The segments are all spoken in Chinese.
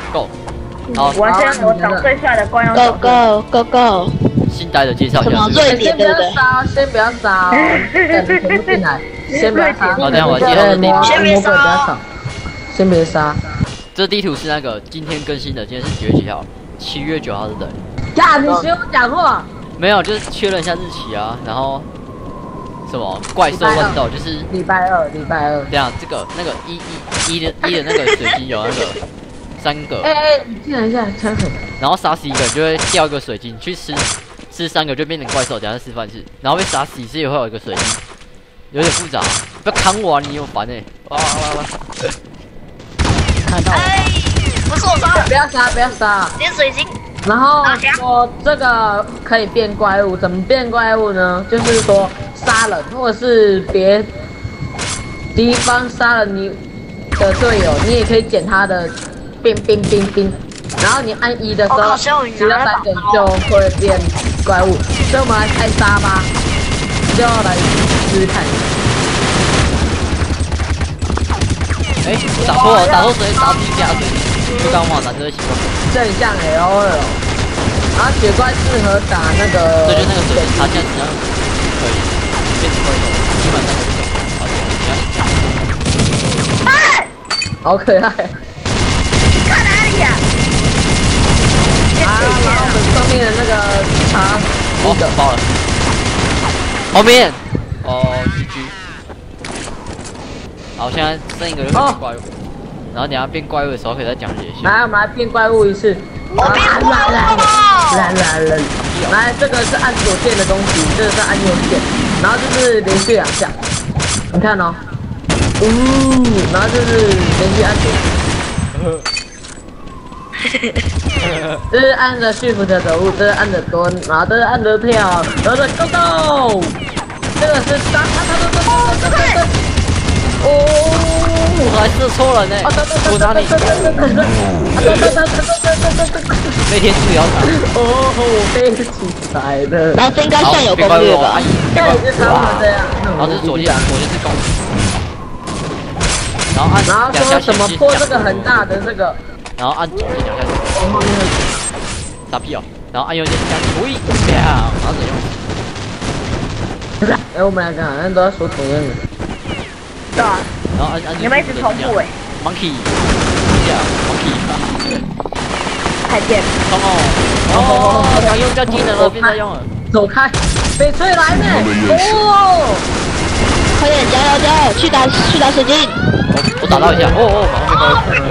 Go。好， 我先我找最帅的惯用手。 Go。 新来的介绍一什么下。 最点对不对？ 先不要杀，全部进来，先不要杀。 好，等下我介绍地图。 先别杀，先别杀。 这地图是那个今天更新的，今天是几月几号？7月9号是的。 呀，你学我讲话。 没有，就是确认一下日期啊，然后什么怪兽问斗，就是礼拜二。 这样，这个那个一的那个水晶有那个3个。 你进来一下，拆水。 然后杀死一个人就会掉一个水晶，去吃3个就变成怪兽，等下示范一次。然后被杀死一次也会有一个水晶，有点复杂。不要砍我啊，你有烦哎！哇！看到。 不是我杀， 不要杀， 连水晶。 然后我这个可以变怪物，怎么变怪物呢？就是说杀人，或者是敌方杀了你的队友，你也可以捡他的冰，然后你按1的时候，其他3个就会变怪物。所以我们来开杀吧，就要来试试看。 打错谁？打自己家水晶，就刚好拿这个习惯。 这很像 L2。 然后雪怪适合打那个， 对，就那个水晶，它这样子可以变成怪兽，基本上都是。 好可爱！ 看哪里呀？ 然后我们上面的那个茶， 爆了。后面GG。好，现在剩一个就变怪物，然后等下变怪物的时候可以再讲解一下。 来，我们来变怪物一次。 我变怪物了！ 来，这个是按左键的东西，这个是按右键，然后就是连续2下，你看哦，然后就是连续按左，这是按着 Shift 的走路，这是按着蹲，然后这是按着跳，然后这 Go， 这个是打， 我还射错了呢！我哪里？那天是要打。 我飞起来了。 然后这应该算有攻略吧？ 对，就差不多这样。 然后这是左键是攻。然后说什么破这个很大的这个， 然后按左键2下。打屁哦！然后按右键加推，然后怎样？ 我们2个好像都要说同样的。 对啊。 然后按你们一直重复 Monkey， 太贱了。 刚用掉技能了，变在用了。 走开，翡翠来呢！ 快点加油！去打水晶。 我打到一下，马上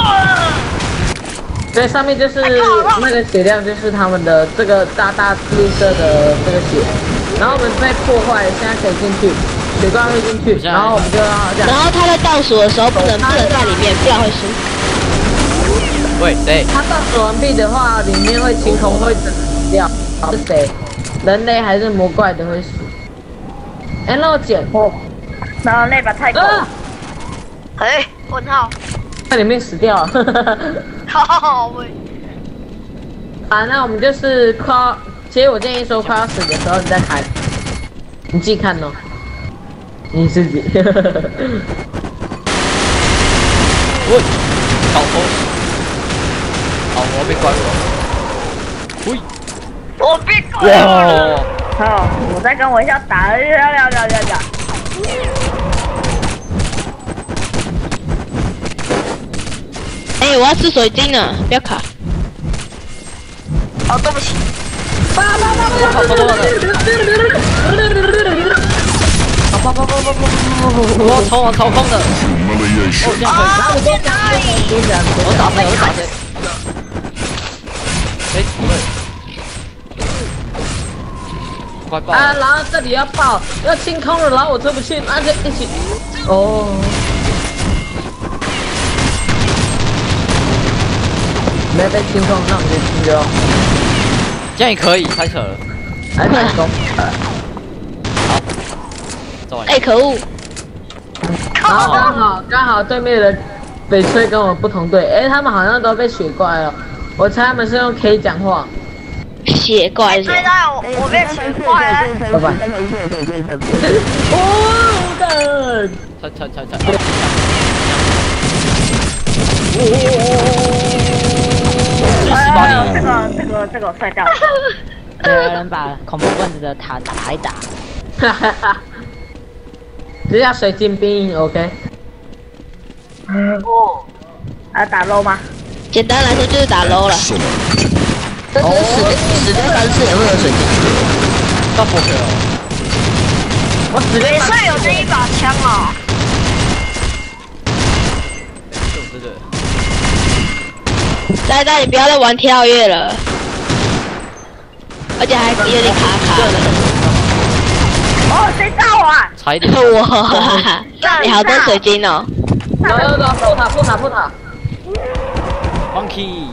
对，上面就是那个血量，就是他们的这个大绿色的这个血，然后我们被破坏，现在可以进去。 血怪会进去，然后我们就要这样。 然后他在倒数的时候不能在里面，不然会输。 喂，谁？ 他倒数完毕的话，里面会清空，会死掉。是谁？人类还是魔怪的会死？那我捡破。 然后那把太狗。问号。 在里面死掉了。 好喂。 那我们就是快，其实我建议说快要死的时候你再开，你自己看哦。 你自己， 喂，搞头，好，我被关了。喂， 我被关了。好，我再跟我一下打了，聊。 我要吃水晶呢，不要卡。 哦，对不起。 我超网操控的，这样可以。我打谁？不对，快爆！ 然后这里要爆，要清空了，然后我出不去，那就一起。没有被清空，那我们就清掉。 这样也可以，太扯了。 来成功。 可恶！ 然后刚好对面的翡翠跟我不同队，他们好像都被血怪了，我猜他们是用 K 讲话。 血怪是？ 我被血怪了。 拜拜。 踩。 这个我帅掉了。 有人把恐怖分子的塔打一打。 哈哈哈。只要水晶兵 ，OK。 哦。打 low 吗？ 简单来说就是打 low 了。但是死掉3次也会有水晶。 到不可哦。 我死美帅有这一把枪哦。 就这个。 呆呆，你不要再玩跳跃了，而且还有点卡卡的。 哦，谁炸我啊？ 差一点。 哇，你好多水晶哦。 有，破塔。 Monkey。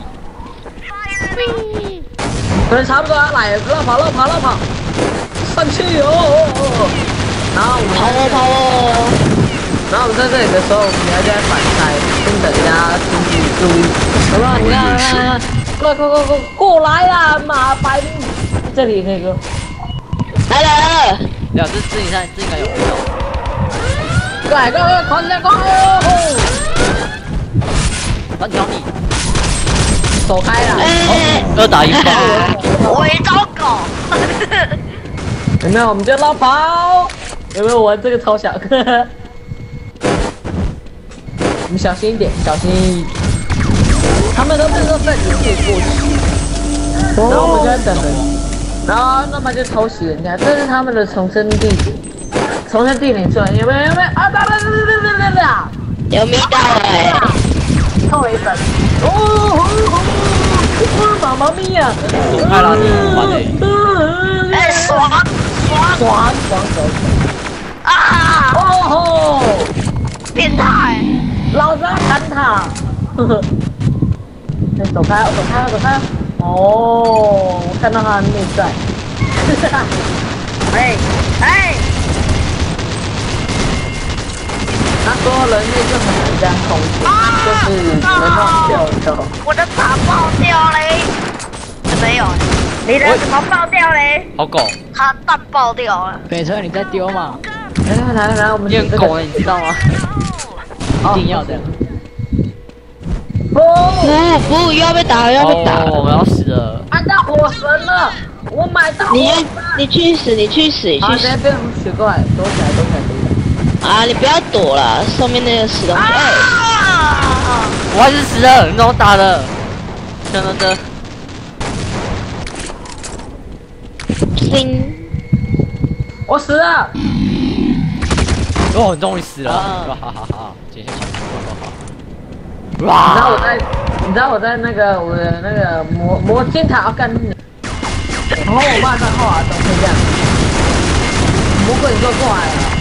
可能差不多要来，绕跑，上去哦。然后我们跑哦。 然后我们在这里的时候，我们要在反开，请大家注意。好吧，你看，快过来啦，马白目，这里那个来了。 两只自己看，自己看有没有？ 快，狂起来！ 三条你。 走开了 ，2打1包。 伪招狗。 有没有？我们就绕跑。有没有玩这个超小？你们小心一点，小心。他们都在底部过去，然后我们就在等人，然后那么就偷袭人家，这是他们的重生地点。重生地点出来，有没有？啊！打！ 有没到哎？ 扣了1分。 妈妈咪呀！ 躲开了你，完嘞！ 哎，爽！啊！ 哦吼！ 变态！ 老子要砍他！哎，走开！哦，我看到他的内在。哎！那所有人类就很难这样控制，就是能弄掉就。 我的塔爆掉嘞！没有，你的怎么爆掉嘞？ 好狗。 它蛋爆掉了。 北车你在丢嘛？ 来，我们你很狗你知道吗？ 一定要的。 不，又要被打。 我们要死了。 按到火神了，我买到。 你去死！ 好，现在变红血怪，躲起来。 啊，你不要躲了，上面那个死东西。 我还是死了，你怎么打的？等， 我死了。 哦，终于死了！哈，捡下枪， 哇！你知道我在那个我的那个魔晶塔要干你，然后我骂脏话，怎么会这样？魔鬼你给我过来了！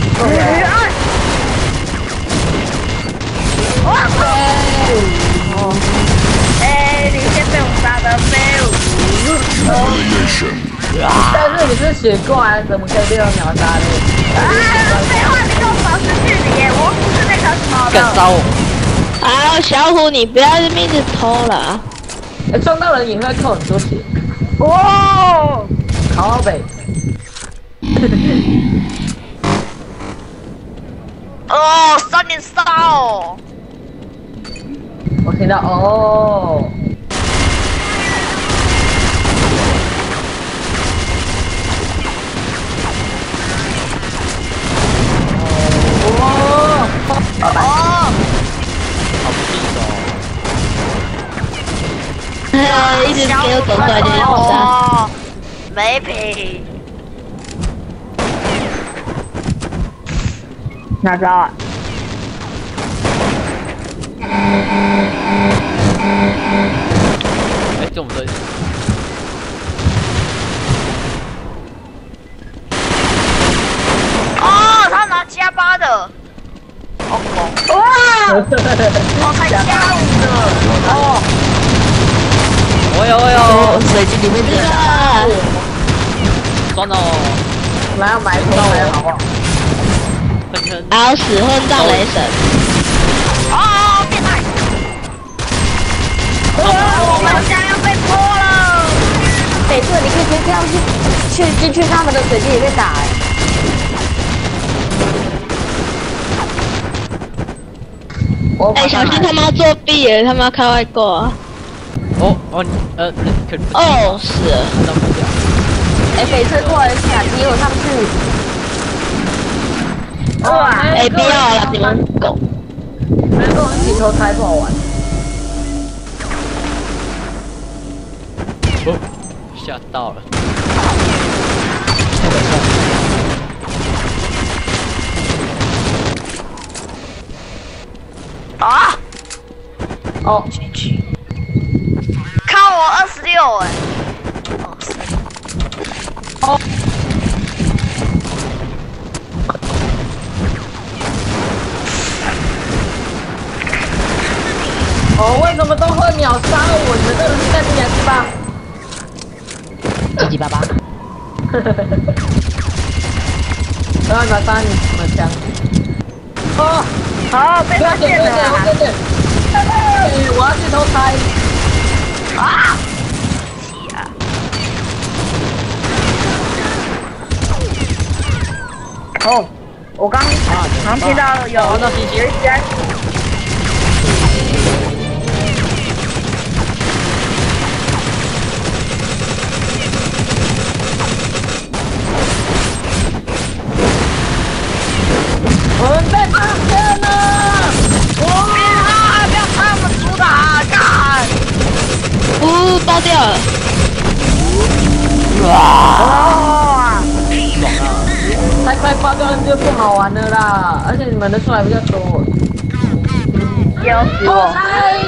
你先被我杀的废物！ 但是你是血怪，怎么可以被我秒杀呢？ 废话，你跟我保持距离耶！我不是那个什么的。 敢杀我！ 啊，小虎，你不要一直偷了。 撞到人也会扣很多血。 哦， 靠北。 哦，3连杀哦！ 我听到哦。 一直给我走出来就要杀。 没品。哪招啊？ 这我们这里。 哦，他拿+8的。好狗。哇！我才+5的。哦。 我有， 水晶里面这个。 酸哦。 来要埋头来好不好？ 还有死混战雷神。 哦，变态！我们将要被破了。 北侧你可以先这样进去他们的水晶里面打。 小心他们要作弊耶，他们要开外挂。 哦，是了。 哎，翡翠过来一下，接我上去。 哇！ 哎，不要了，你们狗。 没跟我一起偷猜不好玩。 哦，吓到了。 啊！ 哦， 看我26哎。 哦。哦，为什么都会秒杀我？你们这个是在演是吧？ 叽叽巴巴。 然后秒杀你什么枪？哦， 好，被发现了。 我要去偷猜。 啊！哦，我刚听到有人在。 我们被发现了！ 不要他们主打，干！ 爆掉了！ 哇！ 爽啊！ 太快爆掉就不好玩了啦，而且你们的出来比较多。 要死我！ 偷猜！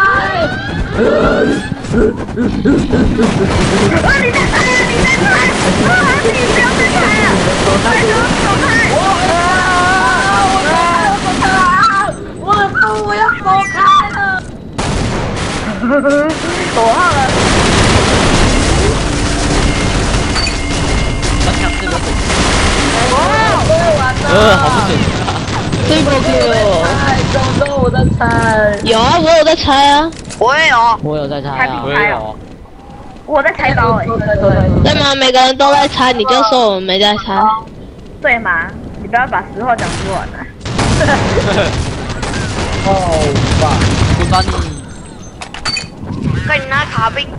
啊！你在猜啊！你在猜！啊！你不要再猜了！快点走开！ 我要走开了！ 躲好了。 好不准！ 对不对？ 怎么我在猜？ 有啊，我有在猜啊。 我也有， 我有在猜啊。 我也有。 我在猜包哎。 对吗？每个人都在猜，你就说我们没在猜。 对嘛？你不要把实话讲出来了。 哦吧， 不把你。 跟你拿卡币。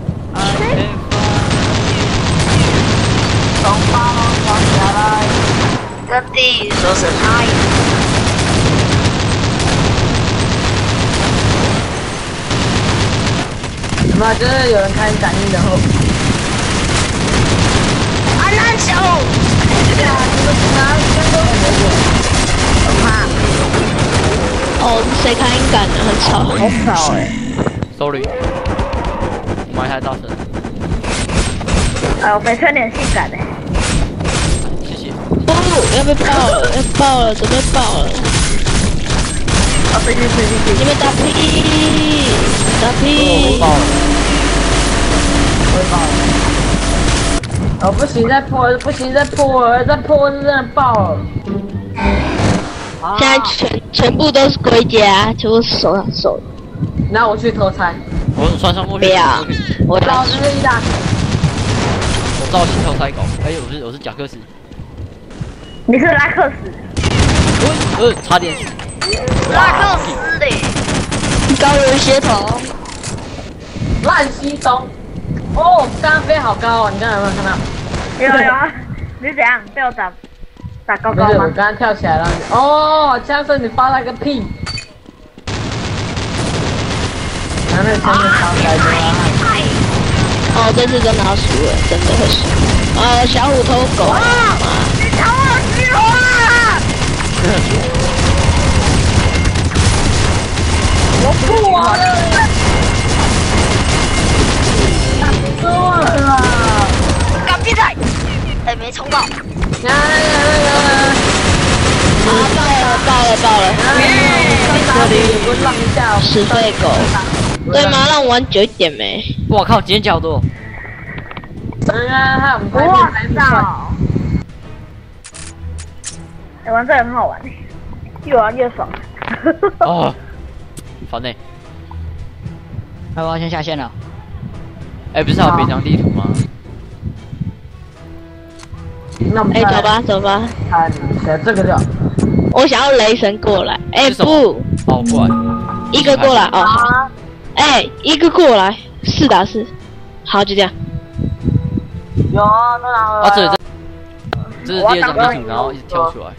从八楼滑下来， 这地说是他。 妈，就是有人开感应的后。 安安手。 哦，谁开音感的？很吵。 好吵哎。 Sorry，我麦太大声。 哎呦，翡翠脸性感哎。 谢谢。 哦，要被爆了，要爆了，准备爆了。 啊，飞机。 你们打屁！打屁！ 爆了。 会爆了。哦，不行，再破，不行，再破，再破是真的爆了。 现在全部都是龟甲，全部手上手。 那我去偷猜。 我穿上过去。 不要，我老子是一大。 我造型偷猜狗。哎，我是贾克斯。 你是拉克斯。 差点。 拉克斯的。 高人血统。 烂西东。哦，刚刚飞好高哦，你刚才有没有看到？ 有啊。你是怎样被我打高高不是，我吗？ 刚刚跳起来了。哦，枪声你发了个屁！然后那个枪声发出来的啊。 哦，这次真的要输了，真的会输。小虎偷狗。 你抢我机会啊！ 我不玩了。输了。 干比赛。哎，没冲到。 爆了！ 我浪一下， 死废狗。对吗？让我玩久一点没？ 我靠，今天角度。 还有我们哇操！哎，玩这个很好玩，越玩越爽。 哦，烦呢。 要不要先下线了？ 哎，不是还有别张地图吗？ 那我们走吧。 看这个叫。 我想要雷神过来。哎，不。 好，过来。 一个过来哦。好。哎，一个过来。 4打4，好，就这样。 有啊，那哪啊，这是第二张地图，然后一直跳出来。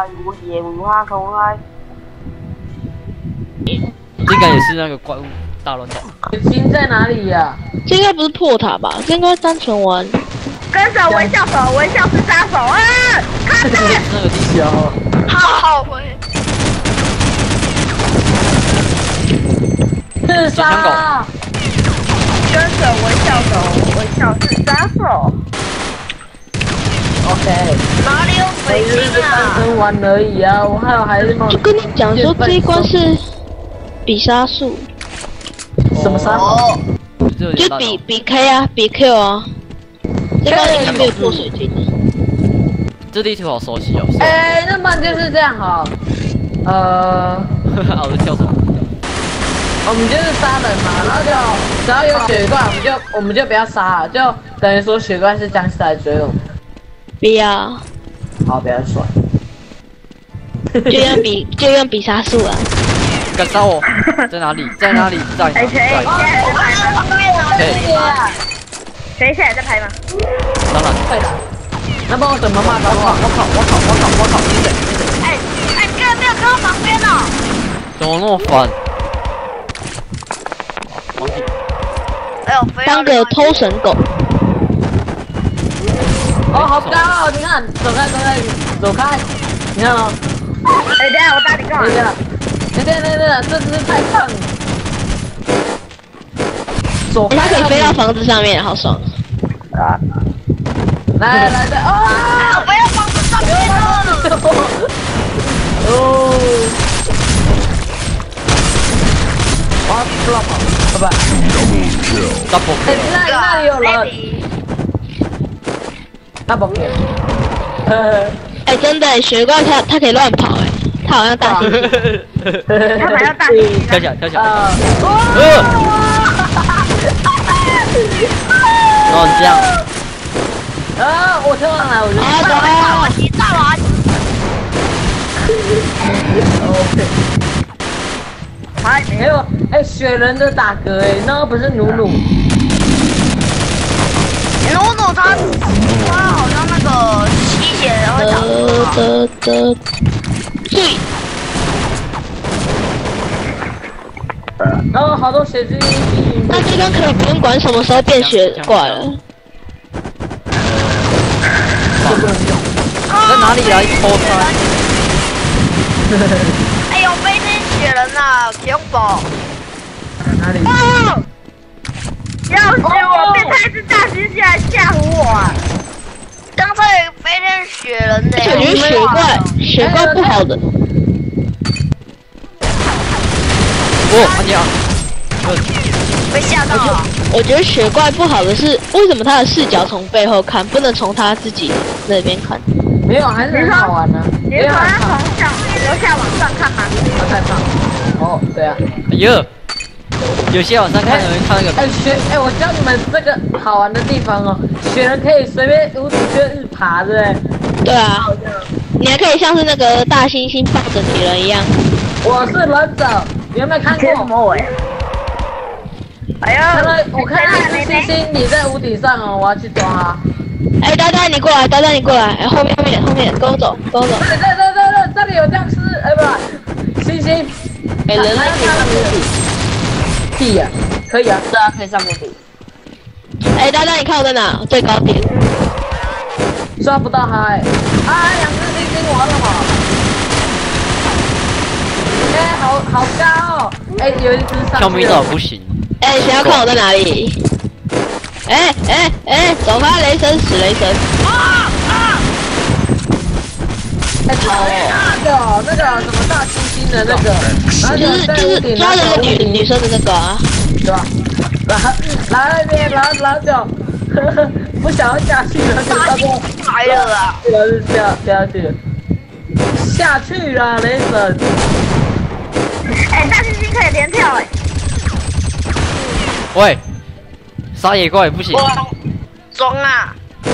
这应该也是那个怪物大乱斗。 水晶在哪里呀？ 这应该不是破塔吧？这应该单纯玩。 跟着微笑手，微笑是杀手啊！看着， 那个地图。 好回。 是杀。 跟着微笑手，微笑是杀手。 OK。 哪里有水晶啊？ 单纯玩而已啊，我还是就跟你讲说这一关是比杀数。 什么杀手？ 就比 K 啊，比 Q 啊。这关应该没有破水晶。 这地图好熟悉哦。 哎，那么就是这样哈。 我在跳什么？ 我们就是杀人嘛，然后就只要有血怪，我们就不要杀了，就等于说血怪是僵尸来追我们。 不要。 好，不要说。 就用比杀数啊。 敢杀我？在哪里？在哪里？在哪里？在。 谁现在在拍吗？ 当然会的。那帮我怎么骂脏话？ 我靠！你谁？ 哎，居然没有看到旁边哦！ 怎么那么烦？ 哎呦， 当个偷神狗。 哦，好高哦！你看，走开！你看哦。 哎，等下我打你干嘛？ 对，这只是太胖了。 它可以飞到房子上面，好爽。 来， 啊！不要房子上面了。 哦。哇，不要跑，拜拜。 double kill。 那里有人。double kill。 哎，真的，雪怪它可以乱跑，哎，它好像大猩猩。 他还要大猩猩。 跳起来！然后这样。 我跳上来，我就。 我击到了。 OK。还有，雪人的打嗝，那个不是努努他好像那个吸血人会打嗝。 对。 然后好多血晶。 那这边可能不用管什么时候变雪怪了。 在哪里来偷他？ 哎呦，飞天雪人呐，恐怖！ 哪里？ 要死我！变态是大猩猩来吓唬我啊！刚才飞天雪人呢？ 我觉得雪怪不好的。 被吓到了。 我觉得雪怪不好的是，为什么他的视角从背后看，不能从他自己那边看？ 没有，还是很好玩呢。 你说他从楼下往上看吗？ 太棒。哦，对啊。 哎呦，有些晚上看有人看那个。 我教你们这个好玩的地方哦，雪人可以随便无止日爬的。 对啊。你还可以像是那个大猩猩抱着女人一样。我是忍者，你有没有看过？ 什么尾？哎呀， 我看到一只猩猩，你在屋顶上哦，我要去抓它。 哎，呆呆你过来，哎，后面，跟我走。 对，这里有僵尸，不，猩猩。哎，人类可以上屋顶。屁呀，可以啊，对啊，可以上屋顶。 哎，呆呆你看我在哪？最高点。 抓不到它2只猩猩玩了嘛？好高哦！有一只上。 跳没到不行。 谁要看我在哪里？走开，雷神死雷神！ 那个什么大猩猩的那个， 就是抓着那个女生的那个啊， 对吧？来那边，然后就不想要下去了， 大猩猩来了啊！ 下去，下去了，雷神。 大猩猩可以连跳喂，杀野怪不行。 装啊！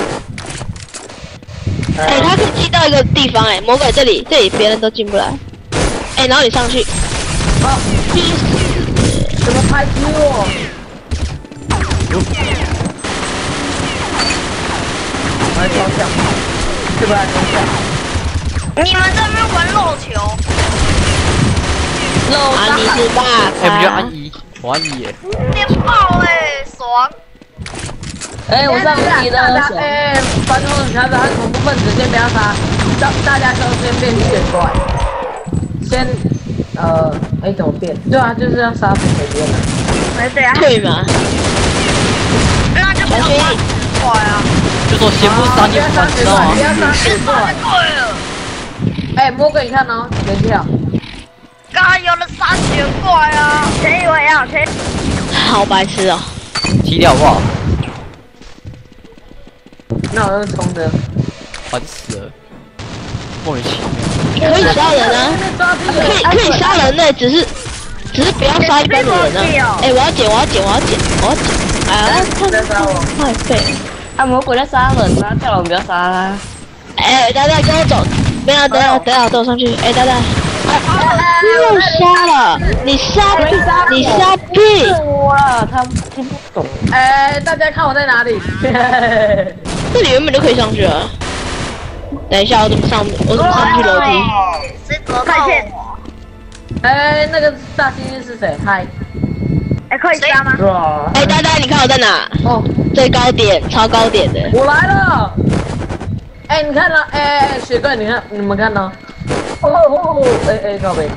他可以进到一个地方魔鬼这里别人都进不来。然后你上去。 怎么拍击我？ 来超像，是不是超像？ 你们在那边玩肉球？ 安妮是大哎，我们就咖按一，我按一耶。 电爆爽！ 哎，我上你的手。 哎，观众小子和恐怖分子先不要杀，大家都先变血怪。先，哎，怎么变？对啊，就是要杀死谁变的。 哎，对啊， 对吗？ 那就不要杀死怪啊！ 就说先不杀你不管，知道吗不？要杀死怪。 对了， 哎，魔鬼，你看哦，原跳。 刚刚有人杀血怪啊！谁以为要谁？ 好白痴哦！ 踢掉好不好？ 那我用冲的。 烦死了，莫名其妙。 可以杀人啊，可以杀人呢，只是不要杀一般的人啊。哎，我要捡。哎呀，太废了。 啊，魔鬼在杀人啊，叫我们不要杀啦。 哎，大家跟我走，等下，等我上去。哎，大家，又杀了，你杀屁！ 我了，他听不懂。 哎，大家看我在哪里？ 这里原本就可以上去了。等一下，我怎么上去楼梯？ 谁得到我？ 哎，那个大猩猩是谁？嗨， 哎，可以杀吗？ 哇！ 哎，大家，你看我在哪？ 哦， 最高点，超高点的。 我来了。哎，你看呢？哎，雪哥，你看，你们看呢？哎，靠北。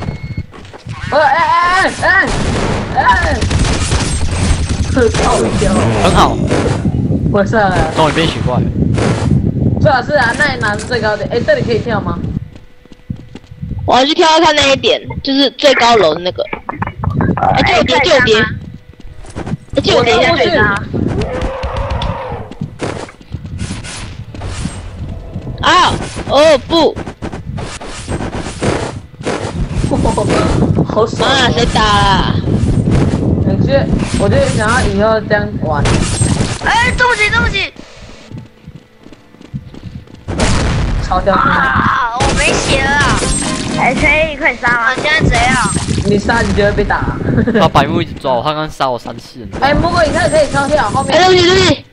靠腰。 很好， 我上来了。 终于变血怪了。 最好是啊，那里拿是最高点。哎，这里可以跳吗？ 我要去跳跳看那一点，就是最高楼的那个。哎，借我叠。哎，借我叠一下最高。啊！哦不！ 好爽妈，谁打啦？ 我就想要以后这样玩。 哎，对不起， 超掉啊，我没血了。哎，可以杀吗？现在怎样？ 你杀你就会被打。 他白目一直抓我，他刚杀我3次。 哎，魔鬼，你看可以超跳后面。 哎，对不起。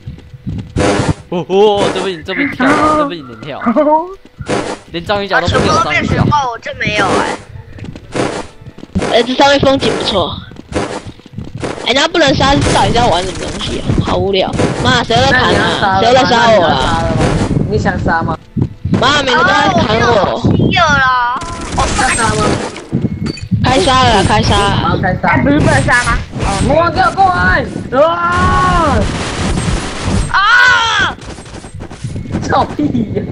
这边跳，这边能跳，连章鱼脚都不给我章鱼脚。 我真没有哎。 哎，这上面风景不错。哎，那不能杀，到底是要玩什么东西啊？好无聊。妈，谁在砍啊？谁在杀我啊？ 你想杀吗？ 妈，每个都在砍我。 有了， 要杀吗？ 开杀了，开杀了。 好，开杀。 不是不能杀吗？ 魔王给我过来！ 啊！ 操屁呀！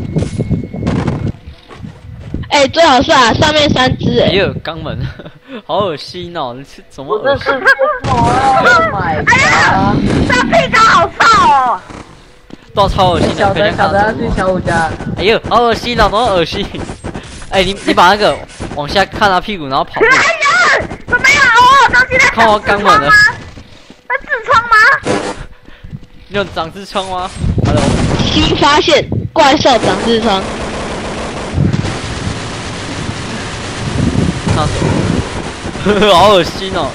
哎，最好是啊，上面3只哎。 哎呦，肛门，好恶心哦！你是怎么恶心？ Oh my god！ 哎呀，这屁股好臭哦！ 都超恶心的， 小可以看到的要去小五家。 哎呦，好恶心哦，怎么恶心？哎，你把那个往下看他屁股，然后跑步。 哎呀，怎么样？哦，东西在看我肛门了。 在痔疮吗？ 你有长痔疮吗 ？Hello。 新发现，怪兽长痔疮。 那什么？好恶心哦！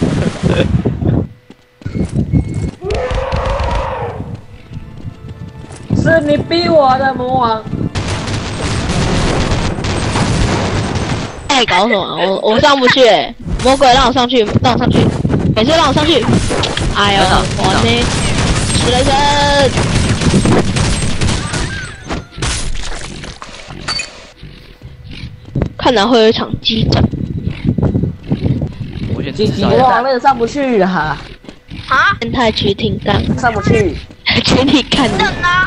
是你逼我的魔王。 哎，搞什么？我上不去哎！魔鬼让我上去，每次让我上去。哎呦，我呢？死雷神！看来会有一场激战。 我先至少魔王那个上不去啊， 啊？ 变态曲挺刚， 上不去。 请你看你。 等啊！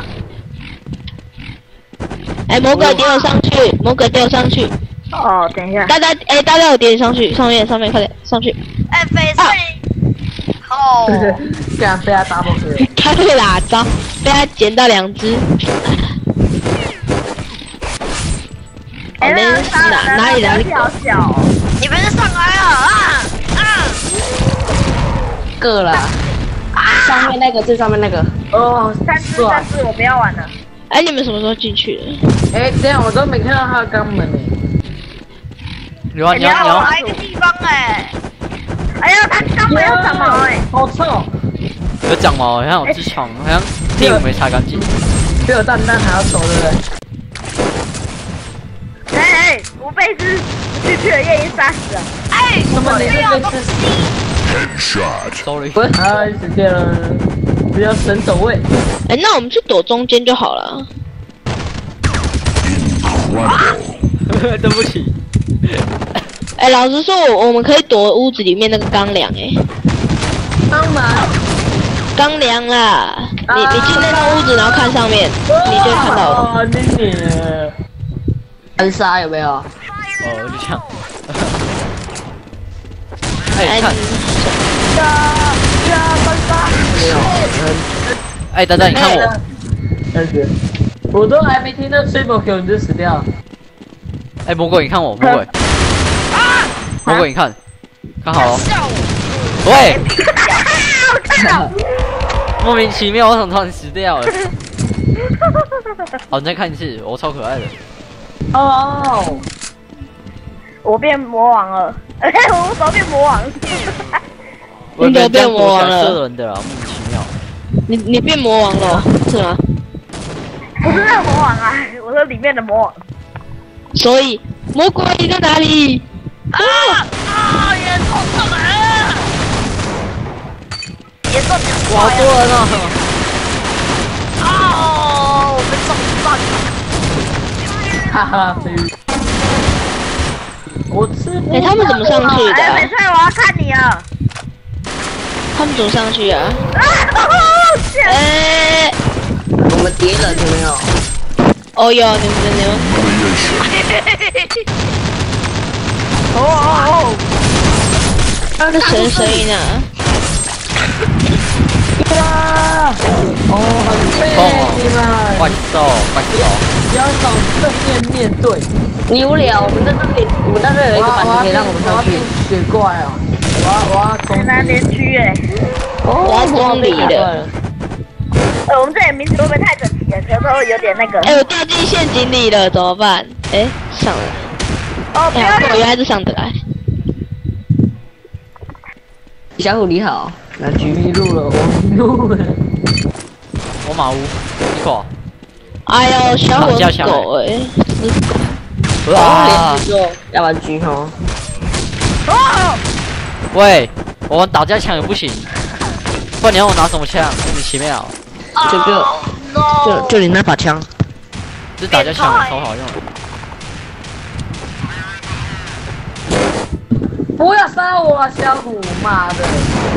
哎，魔鬼点我上去，魔鬼点我上去。 哦，等一下。 大家有点上去，上面快点上去。 哎，翡翠。哦。 被他打爆死。 他被打招，被他捡到2只。 哎，哪里好小？你们上来了啊！ 个了。上面那个，最上面那个。 哦， 三只，我不要玩了。 哎，你们什么时候进去的？ 哎，这样我都没看到他的肛门呢。 你要来一个地方哎！哎呀，他肛门要长毛哎！ 好臭！ 有长毛，好像有痔疮，好像屁股没擦干净。 比我蛋蛋还要丑，对不对？ 哎，我被只去的夜莺杀死了。哎， 什么你是被吃？ Sorry， 哎，死掉了，不要神走位。 哎，那我们去躲中间就好了。 对不起。 哎，老实说，我们可以躲屋子里面那个钢梁，哎， 当然， 钢梁啦，你进那个屋子，然后看上面，你就会看到了。 哦，你安杀有没有？ 哦，就这样。哎，看， 没有。 哎，等等，你看我， 但是，我都还没听到 triple kill 你就死掉。 哎，魔鬼，你看我，魔鬼，魔鬼，你看，看好哦。喂， 我看到。 莫名其妙，我怎么突然死掉了？好，你再看一次，我超可爱的。 哦， 我变魔王了，我怎么变魔王？ 我你怎么变魔王了射人的啦，莫名其妙。 你变魔王了，是吗？ 不是那个魔王啊，我说里面的魔王。 所以魔鬼你在哪里？ 严重什么？严重点。 哇，好多人啊！ 哦，我被撞到。 哈哈，飞鱼。我吃。 哎，他们怎么上去的哎， 啊？ 美翠，我要看你了。 他们怎么上去啊？ 哎， 哎， 我们叠了有没有？ 哦哟，你们。 哦， 那是谁的声音啊？ 哦，很废你们， 怪兽，怪兽。 不要找正面面对。 你无聊，我们那边有一个板子可以让我们上去。 雪怪哦，我要冲很难连区哎。 我要中离的。 我们这里名字会不会太整齐了？可能会有点那个。 哎，我掉进陷阱里了，怎么办？哎，上来。 哦，不要哎，我原来是上得来。 小虎你好， 那局迷路了，我迷路了。 我马屋，一口。 哎呦，小火打架枪狗哎，死狗！ 哇！ 要玩狙哦。 哦， 喂，我玩打架枪也不行，不然你要我拿什么枪？你奇妙， 就你那把枪。 这打架枪超好用。 不要杀我啊，小虎！妈的！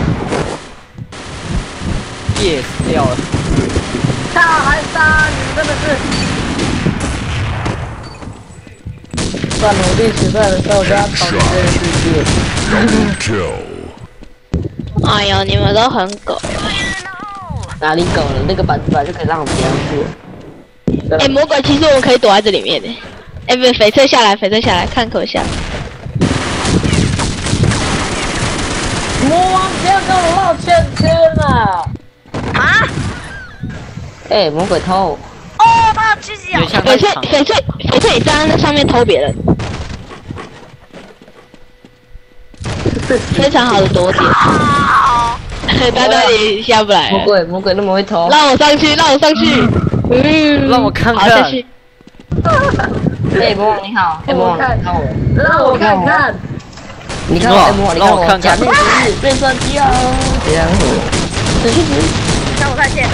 耶，死掉了。 他还杀你，真的是。算了，我练血怪的时候，我就要逃离这个世界。 哎呦，你们都很狗哪里狗了？那个板子本来就可以让我们这样去。 哎，魔鬼，其实我们可以躲在这里面的。哎，不，翡翠下来，看可下。 魔王，不要跟我绕圈圈啊！ 啊！ 哎，魔鬼偷。 哦，他有狙击哦。 翡翠，你站在那上面偷别人，非常好的躲点。大家也下不来了。 魔鬼那么会偷。 让我上去。 让我看看好，下去。 哎，魔王你好。哎，魔王你看我。 让我看看。 你看我，魔王你看我。 看看。 假面骑士变身机哦。这样子。 让我看见。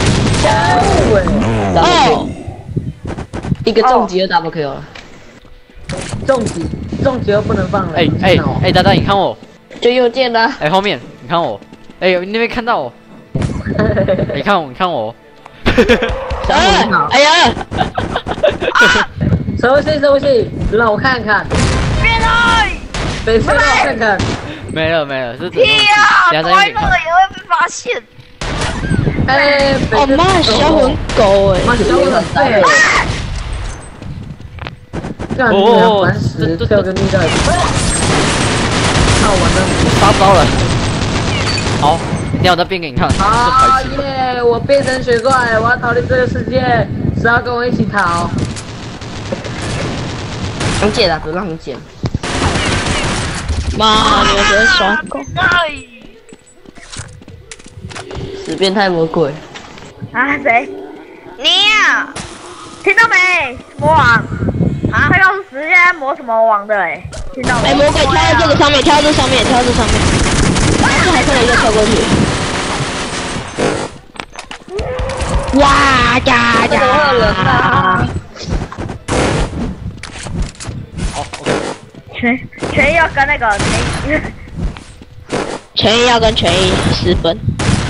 哦， 一个重击就 double kill 了。 重击又不能放了。 哎，大大你看我。 就右键了。 哎，后面你看我。哎，你那边看到我。你看我。 小虎你好。 哎呀， 什么戏？让我看看。 变态！ 翡翠让我看看。 没了，是屁呀！玩乐也会被发现。 哎， 哦妈，小混狗哎！ 妈，小虎很废。干你娘烦死！跳个逆道。看我呢， 发烧了。好，一定要再变给你看。 好耶！我变成雪怪，我要逃离这个世界，谁要跟我一起逃？ 能捡的，不让你捡。 妈，你们真是耍狗！ 死变态魔鬼。 啊，谁？你呀、听到没？魔王啊，他告诉时间魔什么王的听到没？ 哎，魔鬼跳到这个上面，跳到这上面，跳到这上面，然后还剩了一个跳过去。哇呀怎么会有人啊？ 好 ，OK。 全要跟那个权益要跟权益10分。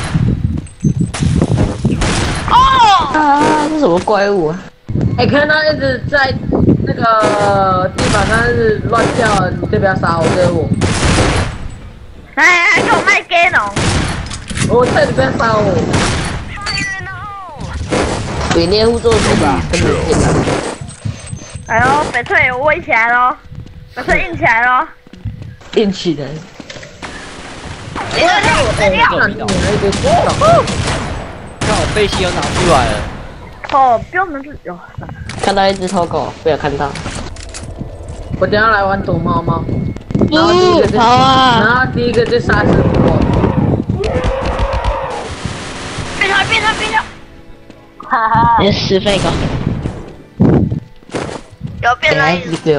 啊，这什么怪物啊？ 哎，看他一直在那个地板上是乱跳，你就不要杀我，这是我。 哎，还给我卖 gay 农， 我叫你不要杀我。 给猎户座去吧，跟着骗他。 哎呦，翡翠围起来咯，翡翠硬起来咯。 硬起来。 你看这种味道，看我背心又拿出来了。 哦，不用能自由。 看到一只偷狗，不要看到。 我等下来玩躲猫猫， 不跑啊！ 然后第一个就杀死我。 变态！ 哈哈。 你10分一个。 有变态一直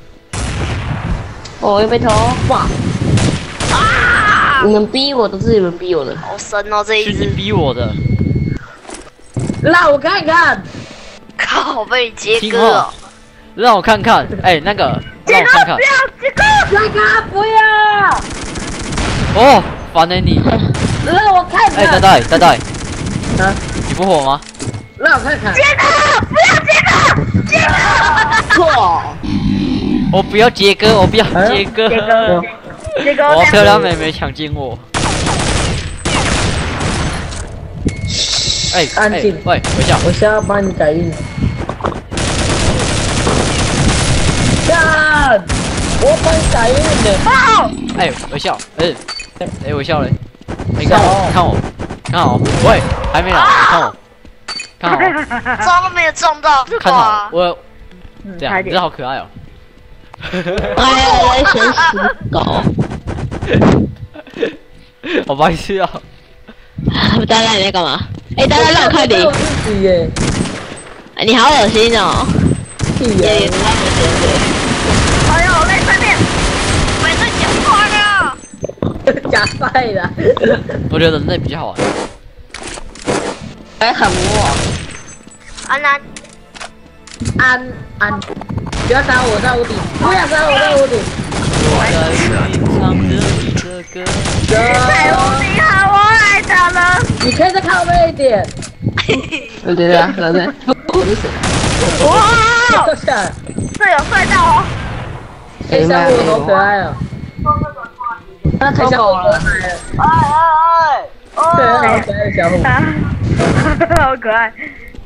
哦，又被偷。哇！ 啊！ 你们逼我，都是你们逼我的。 好深哦，这一是你只。 逼我的。 让我看看。 靠，被杰听话哥哦。 让我看看，哎，那个，让我看看不。要，杰哥！ 杰哥不要！ 哦，烦欸你。 让我看哎， 看。 呆呆， 啊， 你不火吗？ 让我看看。 杰哥，不要杰哥！ 错。 我不要杰哥，我不要杰哥。 杰哥， 我漂亮妹妹抢进我。哎， 安静喂，微笑。 我先要帮你改运。干！我帮你改运的。 哎，微笑，哎，微笑嘞。哎，看我，喂，还没来，看我， 撞都没有撞到， 看好，我，这样，你这好可爱哦。 哎呀，我在选死狗。 好白痴啊！ 呆呆你在干嘛？哎，呆呆让我看你， 我自己耶。 你好恶心哦！也耶！ 哎呦，累快点！每次讲话了。 假赛的。 我觉得人类比较好玩。 哎，很魔王。 安安， 安，不要杀我在屋顶，不要杀我在屋顶。 我在雨里唱着你的歌。 在屋顶好，我来打了。 你可以再靠背一点。 对啊，对。 哇， 坐下来。 这有帅到哦。 哎，小虎好可爱哦。 他偷狗了。 对，好可爱的小虎。 好可爱。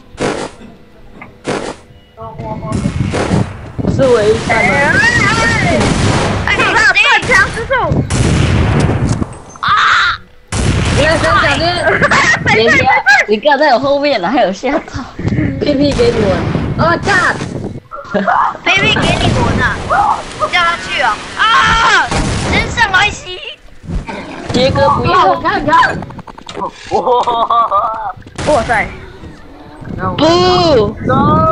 我是唯一善良的。 哎，你看断枪之术。啊！ 你看小心， 人家你刚在我后面了，还有吓到。 屁屁给你闻。Oh God！ baby 给你闻啊，掉下去啊！啊！人上来袭。 杰哥不让我要。 看看。 哇塞！ 不，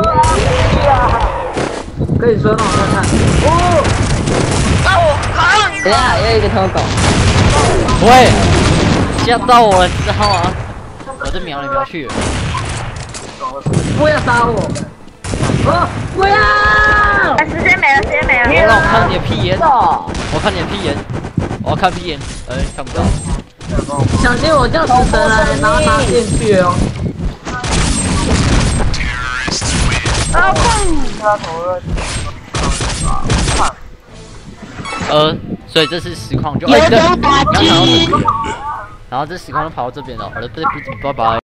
跟你说，让我看看。 那我靠你！ 等下又一个偷狗。 喂，吓到我了，你知道吗？我这瞄来瞄去的。 不要杀我！不要！ 哎，时间没了，时间没了。 我让我看你的屁眼，我看你的屁眼，我要看屁眼，看不到。 小心我叫死神来拿他进去哦。 啊砰！ 所以这是实况就有种打击。 然后这实况就跑到这边了，好了，拜拜。